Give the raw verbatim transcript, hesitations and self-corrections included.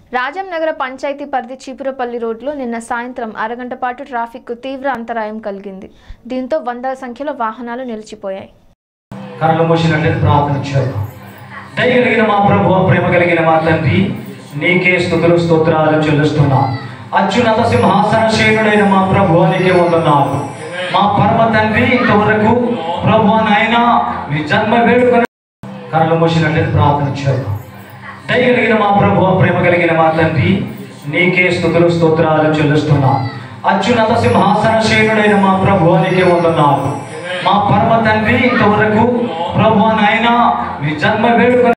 రాజం నగర పంచాయతీ పరిధి చీపురపల్లి రోడ్లో నిన్న సాయంత్రం అరగంట పాటు ట్రాఫిక్ కు తీవ్ర అంతరాయం కలిగింది. దీంతో వందల సంఖ్యలో వాహనాలు నిలిచిపోయాయి. కళ్ళు మూసినట్లయితే ప్రార్థన చేద్దాం. దయ కలిగిన మా ప్రభువా, ప్రేమ కలిగిన మా తండ్రి, నీకే స్తుతులు స్తోత్రాలు చెల్లిస్తున్నా. అత్యున్నత సింహాసన శయనుడైన మా ప్రభువా, నీకే వందనాలు. మా పరమ తండ్రి, ఇంతవరకు ప్రభువా నాయనా మీ జన్మ వేడుక కళ్ళు మూసినట్లయితే ప్రార్థన చేద్దాం. దయ కలిగిన మా ప్రభువా, ప్రేమ కలిగిన మా తండ్రి, నీకే స్తుతులు స్తోత్రాలు చెల్లిస్తున్నా. అత్యున్నత సింహాసన శయనుడైన మా ప్రభువా, నీకే వందనాలు. మా పరమ తండ్రి, ఇంతవరకు ప్రభువా నాయనా మీ జన్మ వేడుక